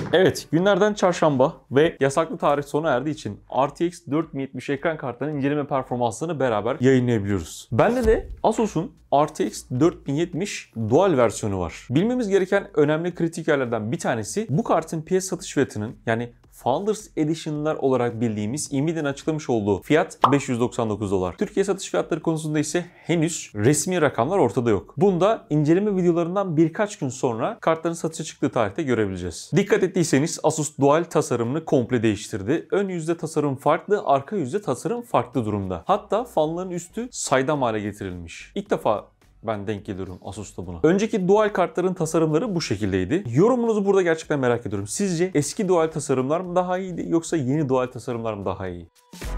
Evet, günlerden çarşamba ve yasaklı tarih sona erdiği için RTX 4070 ekran kartlarının inceleme performanslarını beraber yayınlayabiliyoruz. Bende de Asus'un RTX 4070 Dual versiyonu var. Bilmemiz gereken önemli kritik yerlerden bir tanesi bu kartın piyasa satış fiyatının, yani Founders Edition'lar olarak bildiğimiz Nvidia'nın açıklamış olduğu fiyat $599. Türkiye satış fiyatları konusunda ise henüz resmi rakamlar ortada yok. Bunu da inceleme videolarından birkaç gün sonra kartların satışa çıktığı tarihte görebileceğiz. Dikkat ettiyseniz Asus Dual tasarımını komple değiştirdi. Ön yüzde tasarım farklı, arka yüzde tasarım farklı durumda. Hatta fanların üstü saydam hale getirilmiş. İlk defa ben denk geliyorum Asus'ta buna. Önceki Dual kartların tasarımları bu şekildeydi. Yorumunuzu burada gerçekten merak ediyorum. Sizce eski Dual tasarımlar mı daha iyiydi yoksa yeni Dual tasarımlar mı daha iyi?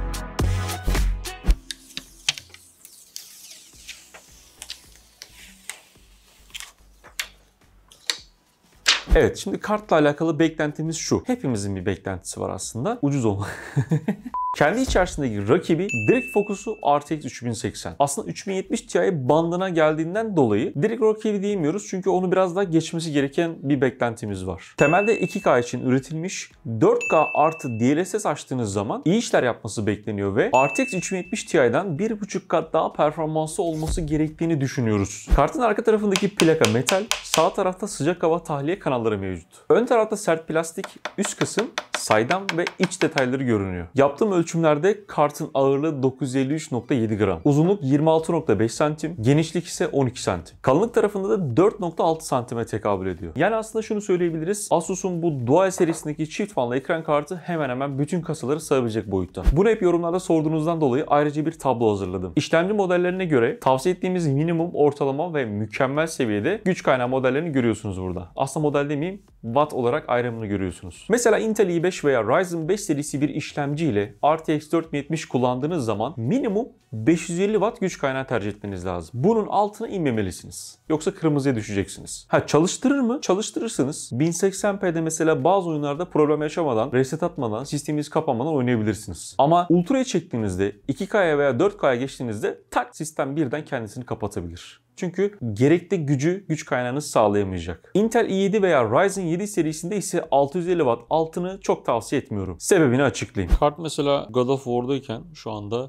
Evet, şimdi kartla alakalı beklentimiz şu. Hepimizin bir beklentisi var aslında. Ucuz olmak. Kendi içerisindeki rakibi direkt fokusu RTX 3080. Aslında 3070 Ti bandına geldiğinden dolayı direkt rakibi diyemiyoruz çünkü onu biraz daha geçmesi gereken bir beklentimiz var. Temelde 2K için üretilmiş, 4K artı DLSS açtığınız zaman iyi işler yapması bekleniyor ve RTX 3070 Ti'den 1.5 kat daha performanslı olması gerektiğini düşünüyoruz. Kartın arka tarafındaki plaka metal, sağ tarafta sıcak hava tahliye kanalları mevcut. Ön tarafta sert plastik, üst kısım saydam ve iç detayları görünüyor. Yaptığım ölçümlerde kartın ağırlığı 953.7 gram. Uzunluk 26.5 santim, genişlik ise 12 santim. Kalınlık tarafında da 4.6 santime tekabül ediyor. Yani aslında şunu söyleyebiliriz. Asus'un bu Dual serisindeki çift fanlı ekran kartı hemen hemen bütün kasaları sığabilecek boyutta. Bunu hep yorumlarda sorduğunuzdan dolayı ayrıca bir tablo hazırladım. İşlemci modellerine göre tavsiye ettiğimiz minimum, ortalama ve mükemmel seviyede güç kaynağı modellerini görüyorsunuz burada. Aslında model demeyeyim, watt olarak ayrımını görüyorsunuz. Mesela Intel i5 veya Ryzen 5 serisi bir işlemci ile RTX 4070 kullandığınız zaman minimum 550 Watt güç kaynağı tercih etmeniz lazım. Bunun altına inmemelisiniz. Yoksa kırmızıya düşeceksiniz. Çalıştırır mı? Çalıştırırsınız. 1080p'de mesela bazı oyunlarda problem yaşamadan, reset atmadan, sisteminiz kapanmadan oynayabilirsiniz. Ama Ultra'ya çektiğinizde, 2K'ya veya 4K'ya geçtiğinizde tak sistem birden kendisini kapatabilir. Çünkü gerekli güç kaynağını sağlayamayacak. Intel i7 veya Ryzen 7 serisinde ise 650 Watt altını çok tavsiye etmiyorum. Sebebini açıklayayım. Kart mesela God of War'dayken şu anda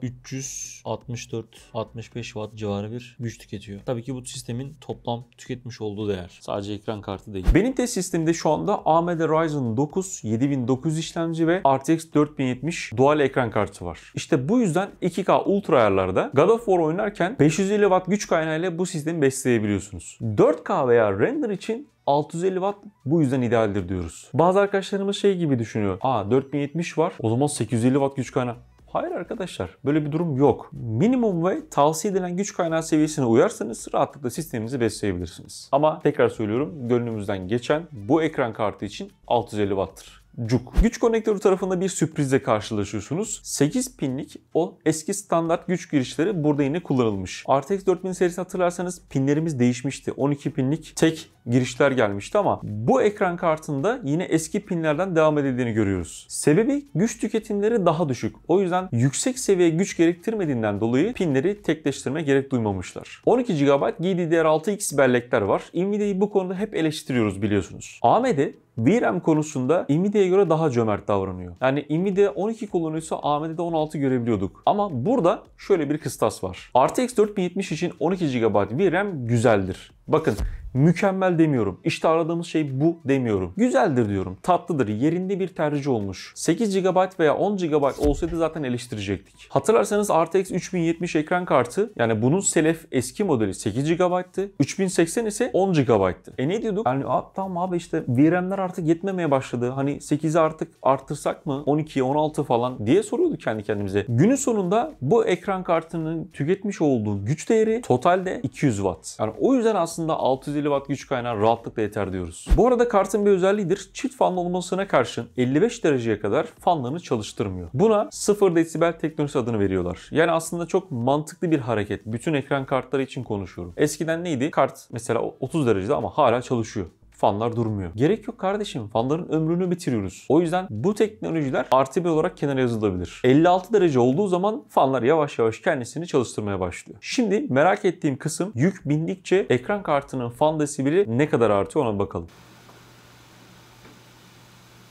364-65 Watt civarı bir güç tüketiyor. Tabii ki bu sistemin toplam tüketmiş olduğu değer. Sadece ekran kartı değil. Benim test sistemimde şu anda AMD Ryzen 9 7900 işlemci ve RTX 4070 Dual ekran kartı var. İşte bu yüzden 2K Ultra ayarlarda God of War oynarken 550 Watt güç kaynağıyla bu sistemi besleyebiliyorsunuz. 4K veya render için 650 Watt bu yüzden idealdir diyoruz. Bazı arkadaşlarımız şey gibi düşünüyor. 4070 var, o zaman 850 Watt güç kaynağı. Hayır arkadaşlar, böyle bir durum yok. Minimum ve tavsiye edilen güç kaynağı seviyesine uyarsanız rahatlıkla sisteminizi besleyebilirsiniz. Ama tekrar söylüyorum, gönlümüzden geçen bu ekran kartı için 650 Watt'tır. Cuk. Güç konektörü tarafında bir sürprizle karşılaşıyorsunuz. 8 pinlik o eski standart güç girişleri burada yine kullanılmış. RTX 4000 serisi hatırlarsanız pinlerimiz değişmişti. 12 pinlik tek girişler gelmişti ama bu ekran kartında yine eski pinlerden devam edildiğini görüyoruz. Sebebi güç tüketimleri daha düşük. O yüzden yüksek seviye güç gerektirmediğinden dolayı pinleri tekleştirme gerek duymamışlar. 12 GB GDDR6X bellekler var. Nvidia'yı bu konuda hep eleştiriyoruz biliyorsunuz. AMD VRAM konusunda Nvidia'ya göre daha cömert davranıyor. Yani Nvidia 12 kullanıyorsa AMD'de 16 görebiliyorduk. Ama burada şöyle bir kıstas var. RTX 4070 için 12 GB VRAM güzeldir. Bakın, mükemmel demiyorum. İşte aradığımız şey bu demiyorum. Güzeldir diyorum. Tatlıdır. Yerinde bir tercih olmuş. 8 GB veya 10 GB olsaydı zaten eleştirecektik. Hatırlarsanız RTX 3070 ekran kartı, yani bunun selef eski modeli 8 GB'tı. 3080 ise 10 GB'tı. Ne diyorduk? Yani tamam abi, işte VRAM'ler artık yetmemeye başladı. Hani 8'i artık arttırsak mı? 12, 16 falan diye soruyorduk kendi kendimize. Günün sonunda bu ekran kartının tüketmiş olduğu güç değeri totalde 200 Watt. Yani o yüzden aslında 650 Watt güç kaynağı rahatlıkla yeter diyoruz. Bu arada kartın bir özelliğidir. Çift fanlı olmasına karşın 55 dereceye kadar fanlarını çalıştırmıyor. Buna 0 desibel teknolojisi adını veriyorlar. Yani aslında çok mantıklı bir hareket. Bütün ekran kartları için konuşuyorum. Eskiden neydi? Kart mesela 30 derecede ama hala çalışıyor. Fanlar durmuyor. Gerek yok kardeşim. Fanların ömrünü bitiriyoruz. O yüzden bu teknolojiler artı bir olarak kenara yazılabilir. 56 derece olduğu zaman fanlar yavaş yavaş kendisini çalıştırmaya başlıyor. Şimdi merak ettiğim kısım, yük bindikçe ekran kartının fan desibeli ne kadar artıyor ona bakalım.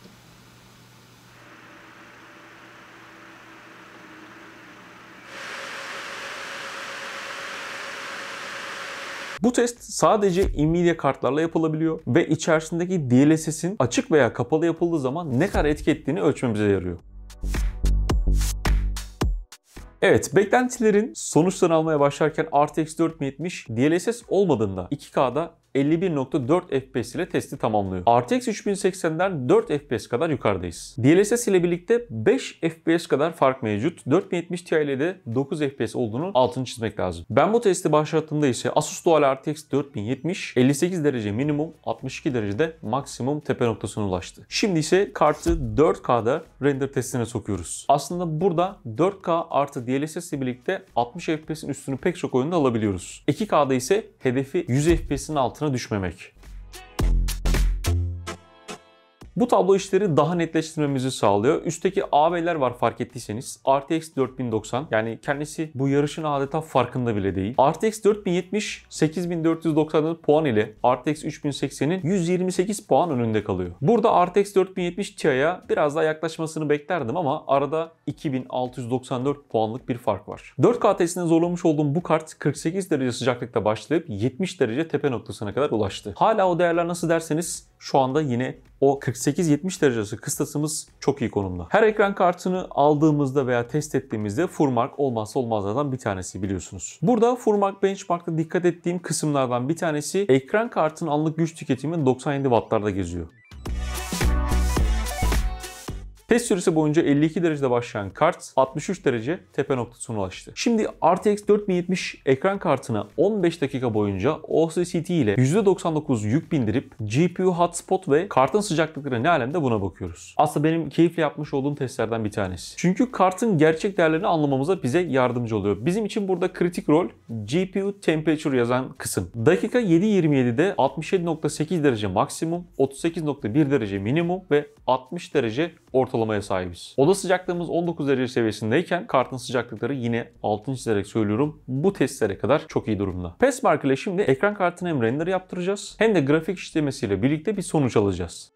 Bu test sadece Nvidia kartlarla yapılabiliyor ve içerisindeki DLSS'in açık veya kapalı yapıldığı zaman ne kadar etki ettiğini ölçmemize yarıyor. Evet, beklentilerin sonuçlarını almaya başlarken RTX 4070 DLSS olmadığında 2K'da 51.4 FPS ile testi tamamlıyor. RTX 3080'den 4 FPS kadar yukarıdayız. DLSS ile birlikte 5 FPS kadar fark mevcut. 4070 Ti ile de 9 FPS olduğunu altını çizmek lazım. Ben bu testi başlattığımda ise Asus Dual RTX 4070 58 derece minimum, 62 derecede maksimum tepe noktasına ulaştı. Şimdi ise kartı 4K'da render testine sokuyoruz. Aslında burada 4K artı DLSS ile birlikte 60 FPS'in üstünü pek çok oyunda alabiliyoruz. 2K'da ise hedefi 100 FPS'in altına düşmemek. Bu tablo işleri daha netleştirmemizi sağlıyor. Üstteki AB'ler var fark ettiyseniz. RTX 4090 yani kendisi bu yarışın adeta farkında bile değil. RTX 4070 8494 puan ile RTX 3080'in 128 puan önünde kalıyor. Burada RTX 4070 Ti'ye biraz daha yaklaşmasını beklerdim ama arada 2694 puanlık bir fark var. 4K testine zorlamış olduğum bu kart 48 derece sıcaklıkta başlayıp 70 derece tepe noktasına kadar ulaştı. Hala o değerler nasıl derseniz şu anda yine o 48-70 derecesi kıstasımız çok iyi konumda. Her ekran kartını aldığımızda veya test ettiğimizde Furmark olmazsa olmazlardan bir tanesi biliyorsunuz. Burada Furmark Benchmark'ta dikkat ettiğim kısımlardan bir tanesi ekran kartının anlık güç tüketimi 97 Watt'larda geziyor. Test süresi boyunca 52 derecede başlayan kart 63 derece tepe noktasına ulaştı. Şimdi RTX 4070 ekran kartına 15 dakika boyunca OCCT ile %99 yük bindirip GPU hotspot ve kartın sıcaklıkları ne alemde buna bakıyoruz. Aslında benim keyifle yapmış olduğum testlerden bir tanesi. Çünkü kartın gerçek değerlerini anlamamıza bize yardımcı oluyor. Bizim için burada kritik rol GPU temperature yazan kısım. Dakika 7.27'de 67.8 derece maksimum, 38.1 derece minimum ve 60 derece ortalamaya sahibiz. Oda sıcaklığımız 19 derece seviyesindeyken kartın sıcaklıkları yine altını çizerek söylüyorum bu testlere kadar çok iyi durumda. Passmark ile şimdi ekran kartına hem render yaptıracağız hem de grafik işlemesiyle birlikte bir sonuç alacağız.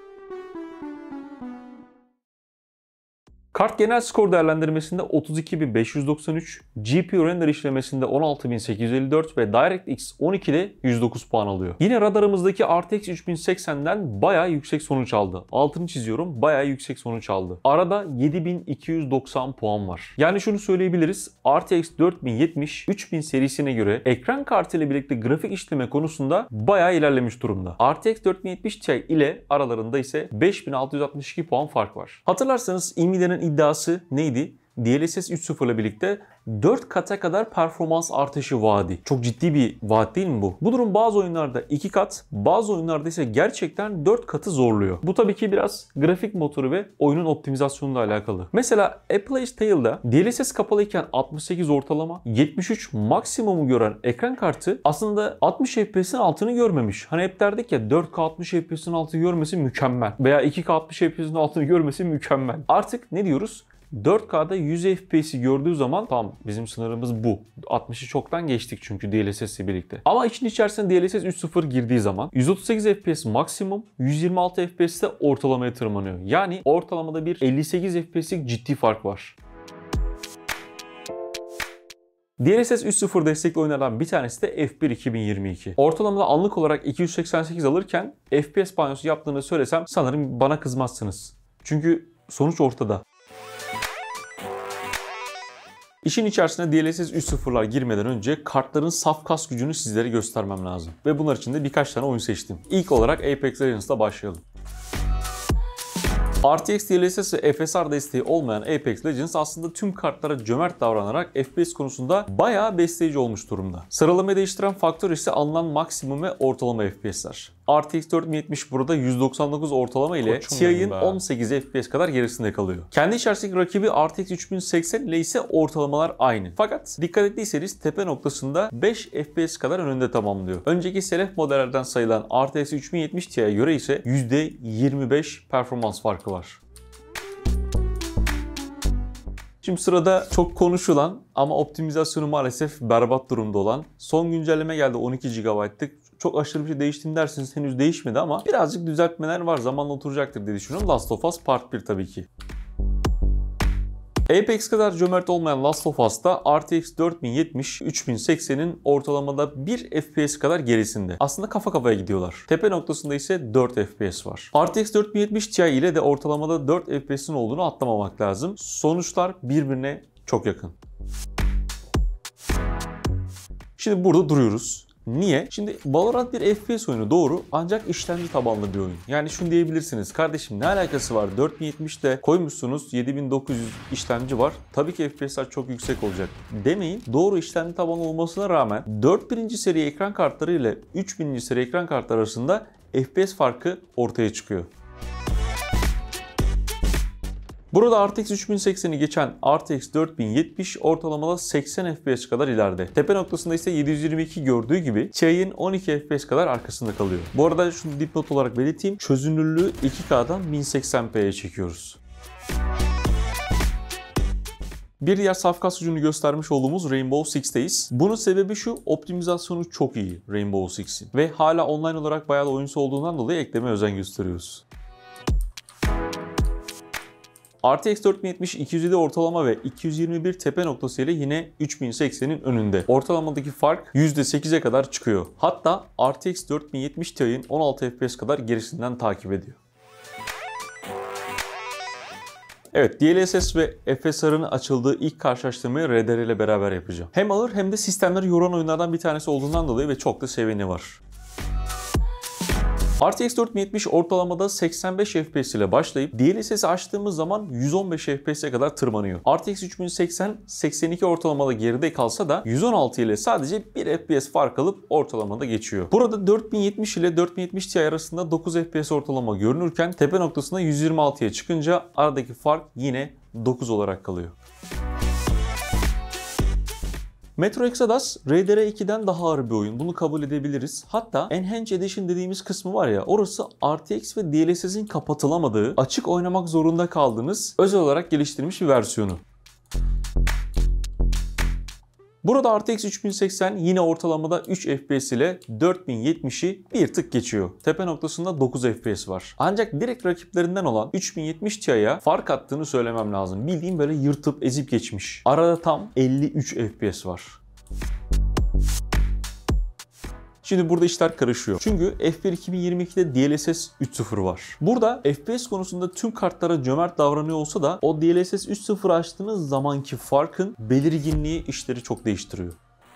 Kart genel skor değerlendirmesinde 32.593, GPU render işlemesinde 16.854 ve DirectX 12'de 109 puan alıyor. Yine radarımızdaki RTX 3080'den bayağı yüksek sonuç aldı. Altını çiziyorum, bayağı yüksek sonuç aldı. Arada 7.290 puan var. Yani şunu söyleyebiliriz, RTX 4070 3000 serisine göre ekran kartı ile birlikte grafik işleme konusunda bayağı ilerlemiş durumda. RTX 4070 Ti ile aralarında ise 5662 puan fark var. Hatırlarsanız Nvidia'nın iddiası neydi? DLSS 3.0 ile birlikte 4 kata kadar performans artışı vaadi. Çok ciddi bir vaat değil mi bu? Bu durum bazı oyunlarda 2 kat, bazı oyunlarda ise gerçekten 4 katı zorluyor. Bu tabii ki biraz grafik motoru ve oyunun optimizasyonuyla alakalı. Mesela A Plague Tale'da DLSS kapalıyken 68 ortalama, 73 maksimumu gören ekran kartı aslında 60 FPS'in altını görmemiş. Hani hep derdik ya 4K 60 FPS'in altını görmesi mükemmel veya 2K 60 FPS'in altını görmesi mükemmel. Artık ne diyoruz? 4K'da 100 FPS'i gördüğü zaman tamam bizim sınırımız bu. 60'ı çoktan geçtik çünkü DLSS ile birlikte. Ama için içerisine DLSS 3.0 girdiği zaman 138 FPS maksimum, 126 FPS'te ortalamaya tırmanıyor. Yani ortalamada bir 58 FPS'lik ciddi fark var. DLSS 3.0 destekli oyunlardan bir tanesi de F1 2022. Ortalamada anlık olarak 288 alırken FPS banyosu yaptığını söylesem sanırım bana kızmazsınız. Çünkü sonuç ortada. İşin içerisine DLSS 3.0'lar girmeden önce kartların saf kas gücünü sizlere göstermem lazım. Ve bunlar için de birkaç tane oyun seçtim. İlk olarak Apex Legends'la başlayalım. RTX DLSS ve FSR desteği olmayan Apex Legends aslında tüm kartlara cömert davranarak FPS konusunda bayağı besleyici olmuş durumda. Sıralamayı değiştiren faktör ise alınan maksimum ve ortalama FPS'ler. RTX 4070 burada 199 ortalama ile Ti'nin 18 FPS kadar gerisinde kalıyor. Kendi içerisindeki rakibi RTX 3080 ile ise ortalamalar aynı. Fakat dikkat ettiyseniz tepe noktasında 5 FPS kadar önünde tamamlıyor. Önceki selef modellerden sayılan RTX 3070 Ti'ye göre ise %25 performans farkı var. Şimdi sırada çok konuşulan ama optimizasyonu maalesef berbat durumda olan son güncelleme geldi 12 GB'lık. Çok aşırı bir şey değişti mi dersiniz henüz değişmedi ama birazcık düzeltmeler var zamanla oturacaktır diye düşünüyorum. Last of Us Part 1 tabii ki. Apex kadar cömert olmayan Last of Us'ta RTX 4070 3080'in ortalamada 1 FPS kadar gerisinde. Aslında kafa kafaya gidiyorlar. Tepe noktasında ise 4 FPS var. RTX 4070 Ti ile de ortalamada 4 FPS'in olduğunu atlamamak lazım. Sonuçlar birbirine çok yakın. Şimdi burada duruyoruz. Niye? Şimdi Valorant bir FPS oyunu doğru, ancak işlemci tabanlı bir oyun. Yani şunu diyebilirsiniz, kardeşim ne alakası var? 4070'de koymuşsunuz, 7900 işlemci var. Tabii ki FPS'ler çok yüksek olacak demeyin. Doğru, işlemci tabanlı olmasına rağmen 4000. seri ekran kartları ile 3000. seri ekran kartları arasında FPS farkı ortaya çıkıyor. Burada RTX 3080'i geçen RTX 4070 ortalamada 80 FPS kadar ileride. Tepe noktasında ise 722 gördüğü gibi Ti'nin 12 FPS kadar arkasında kalıyor. Bu arada şunu dipnot olarak belirteyim. Çözünürlüğü 2K'dan 1080p'ye çekiyoruz. Bir diğer saf kasıcını göstermiş olduğumuz Rainbow Six'teyiz. Bunun sebebi şu, optimizasyonu çok iyi Rainbow Six'in. Ve hala online olarak bayağı da oyuncusu olduğundan dolayı ekleme özen gösteriyoruz. RTX 4070 207 ortalama ve 221 tepe noktası ile yine 3080'in önünde. Ortalamadaki fark %8'e kadar çıkıyor. Hatta RTX 4070 Ti'nin 16 FPS kadar gerisinden takip ediyor. Evet, DLSS ve FSR'ın açıldığı ilk karşılaştırmayı RDR ile beraber yapacağım. Hem ağır hem de sistemleri yoran oyunlardan bir tanesi olduğundan dolayı ve çok da seveni var. RTX 4070 ortalamada 85 FPS ile başlayıp DLSS'i açtığımız zaman 115 FPS'e kadar tırmanıyor. RTX 3080 82 ortalamada geride kalsa da 116 ile sadece 1 FPS fark alıp ortalamada geçiyor. Burada 4070 ile 4070 Ti arasında 9 FPS ortalama görünürken tepe noktasında 126'ya çıkınca aradaki fark yine 9 olarak kalıyor. Metro Exodus RDR 2'den daha ağır bir oyun. Bunu kabul edebiliriz. Hatta Enhanced Edition dediğimiz kısmı var ya, orası RTX ve DLSS'in kapatılamadığı, açık oynamak zorunda kaldığınız özel olarak geliştirilmiş bir versiyonu. Burada RTX 3080 yine ortalamada 3 FPS ile 4070'i bir tık geçiyor. Tepe noktasında 9 FPS var. Ancak direkt rakiplerinden olan 3070 Ti'ye fark attığını söylemem lazım. Bildiğim böyle yırtıp ezip geçmiş. Arada tam 53 FPS var. Şimdi burada işler karışıyor. Çünkü F1 2022'de DLSS 3.0 var. Burada FPS konusunda tüm kartlara cömert davranıyor olsa da o DLSS 3.0 açtığınız zamanki farkın belirginliği işleri çok değiştiriyor.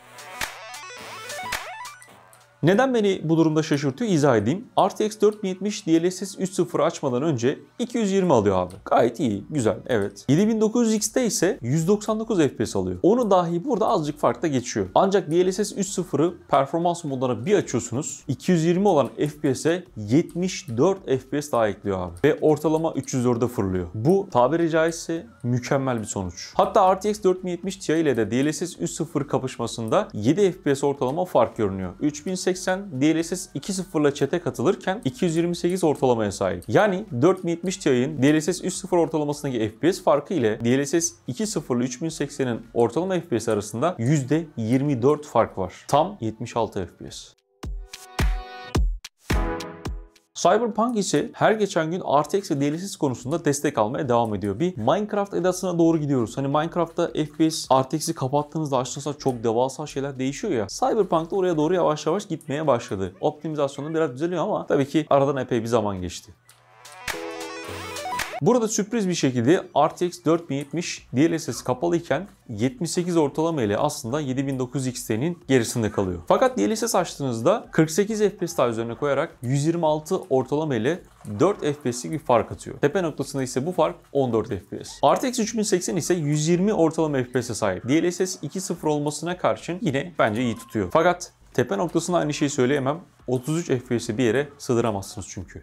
Neden beni bu durumda şaşırtıyor izah edeyim. RTX 4070 DLSS 3.0 açmadan önce 220 alıyor abi. Gayet iyi, güzel, evet. 7900X'te ise 199 FPS alıyor. Onu dahi burada azıcık farkla geçiyor. Ancak DLSS 3.0'ı performans modlarına bir açıyorsunuz, 220 olan FPS'e 74 FPS daha ekliyor abi. Ve ortalama 304'e fırlıyor. Bu tabiri caizse mükemmel bir sonuç. Hatta RTX 4070 Ti ile de DLSS 3.0 kapışmasında 7 FPS ortalama fark görünüyor. 3080 DLSS 2.0 ile chat'e katılırken 228 ortalamaya sahip. Yani 4070 Ti'nin DLSS 3.0 ortalamasındaki FPS farkı ile DLSS 2.0 ile 3080'in ortalama FPS arasında %24 fark var. Tam 76 FPS. Cyberpunk ise her geçen gün RTX ve DLSS konusunda destek almaya devam ediyor. Bir Minecraft edasına doğru gidiyoruz. Hani Minecraft'ta FPS RTX'i kapattığınızda açtığınızda çok devasa şeyler değişiyor ya. Cyberpunk'ta oraya doğru yavaş yavaş gitmeye başladı. Optimizasyonu biraz düzeliyor ama tabii ki aradan epey bir zaman geçti. Burada sürpriz bir şekilde RTX 4070 DLSS kapalıyken 78 ortalama ile aslında 7900 XT'nin gerisinde kalıyor. Fakat DLSS açtığınızda 48 FPS daha üzerine koyarak 126 ortalama ile 4 FPS'lik bir fark atıyor. Tepe noktasında ise bu fark 14 FPS. RTX 3080 ise 120 ortalama FPS'e sahip. DLSS 2.0 olmasına karşın yine bence iyi tutuyor. Fakat tepe noktasında aynı şeyi söyleyemem. 33 FPS'i bir yere sığdıramazsınız çünkü.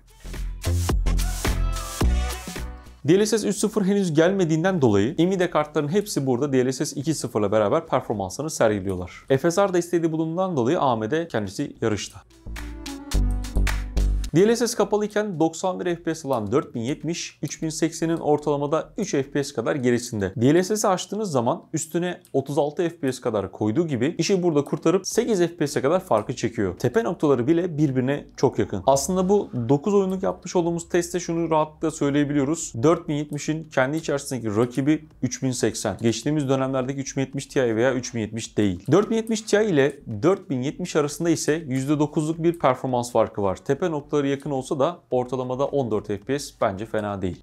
DLSS 3.0 henüz gelmediğinden dolayı Nvidia kartların hepsi burada DLSS 2.0 ile beraber performanslarını sergiliyorlar. FSR desteği bulunduğundan dolayı AMD kendisi yarışta. DLSS kapalıyken 91 FPS olan 4070, 3080'in ortalamada 3 FPS kadar gerisinde. DLSS'i açtığınız zaman üstüne 36 FPS kadar koyduğu gibi işi burada kurtarıp 8 FPS'e kadar farkı çekiyor. Tepe noktaları bile birbirine çok yakın. Aslında bu 9 oyunluk yapmış olduğumuz testte şunu rahatlıkla söyleyebiliyoruz. 4070'in kendi içerisindeki rakibi 3080. Geçtiğimiz dönemlerdeki 3070 Ti veya 3070 değil. 4070 Ti ile 4070 arasında ise %9'luk bir performans farkı var. Tepe noktaları yakın olsa da ortalamada 14 FPS bence fena değil.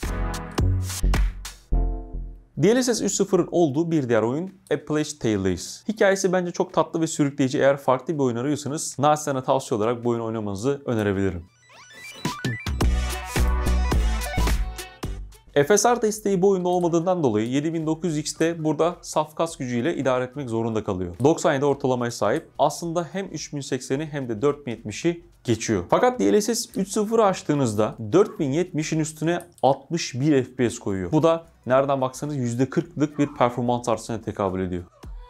DLSS 3.0'ın olduğu bir diğer oyun A Plague Tale'deyiz. Hikayesi bence çok tatlı ve sürükleyici. Eğer farklı bir oyun arıyorsanız naçizane tavsiye olarak bu oyunu oynamanızı önerebilirim. FSR desteği bu oyunda olmadığından dolayı 7900X'te burada saf kas gücüyle idare etmek zorunda kalıyor. 97 ortalamaya sahip, aslında hem 3080'i hem de 4070'i geçiyor. Fakat DLSS 3.0'ı açtığınızda 4070'in üstüne 61 FPS koyuyor. Bu da nereden baksanız %40'lık bir performans artışına tekabül ediyor.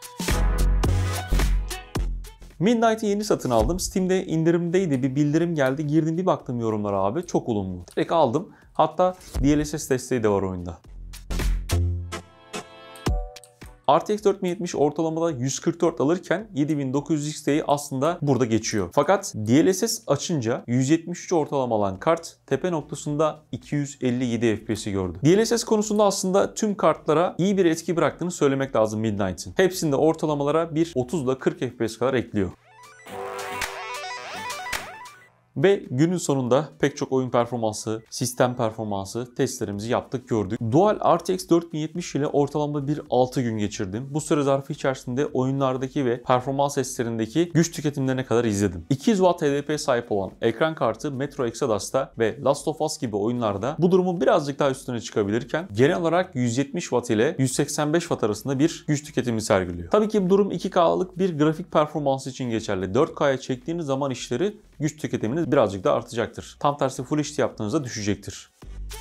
Midnight'i yeni satın aldım. Steam'de indirimdeydi. Bir bildirim geldi. Girdim bir baktım yorumlara abi. Çok olumlu. Direkt aldım. Hatta DLSS desteği de var oyunda. RTX 4070 ortalamada 144 alırken 7900 XT'yi aslında burada geçiyor. Fakat DLSS açınca 173 ortalama alan kart tepe noktasında 257 FPS'i gördü. DLSS konusunda aslında tüm kartlara iyi bir etki bıraktığını söylemek lazım Midnight'in. Hepsinde ortalamalara bir 30 ile 40 FPS kadar ekliyor. Ve günün sonunda pek çok oyun performansı, sistem performansı testlerimizi yaptık, gördük. Dual RTX 4070 ile ortalama bir 6 gün geçirdim. Bu süre zarfı içerisinde oyunlardaki ve performans testlerindeki güç tüketimlerine kadar izledim. 200 Watt HDP'ye sahip olan ekran kartı Metro Exodus'ta ve Last of Us gibi oyunlarda bu durumun birazcık daha üstüne çıkabilirken genel olarak 170 Watt ile 185 Watt arasında bir güç tüketimi sergiliyor. Tabii ki bu durum 2K'lık bir grafik performansı için geçerli. 4K'ya çektiğiniz zaman işleri güç tüketiminiz birazcık daha artacaktır. Tam tersi Full HD yaptığınızda düşecektir.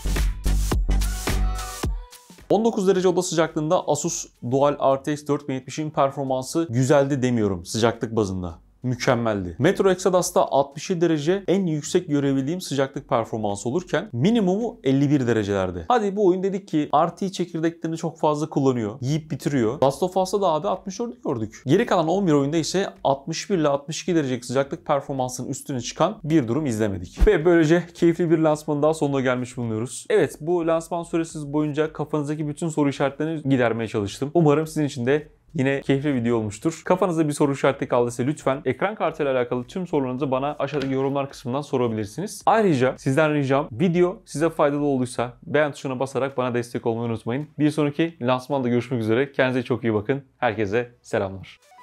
19 derece oda sıcaklığında Asus Dual RTX 4070'in performansı güzeldi demiyorum sıcaklık bazında. Mükemmeldi. Metro Exodus'ta 67 derece en yüksek görebildiğim sıcaklık performansı olurken minimumu 51 derecelerde. Hadi bu oyun dedik ki RT çekirdeklerini çok fazla kullanıyor. Yiyip bitiriyor. Last of Us'ta da abi 64'ü gördük. Geri kalan 11 oyunda ise 61 ile 62 derecelik sıcaklık performansının üstüne çıkan bir durum izlemedik. Ve böylece keyifli bir lansmanın daha sonuna gelmiş bulunuyoruz. Evet, bu lansman süresi boyunca kafanızdaki bütün soru işaretlerini gidermeye çalıştım. Umarım sizin için de yine keyifli video olmuştur. Kafanızda bir soru işareti kaldıysa lütfen ekran kartıyla alakalı tüm sorularınızı bana aşağıdaki yorumlar kısmından sorabilirsiniz. Ayrıca sizden ricam, video size faydalı olduysa beğen tuşuna basarak bana destek olmayı unutmayın. Bir sonraki lansmanda görüşmek üzere. Kendinize çok iyi bakın. Herkese selamlar.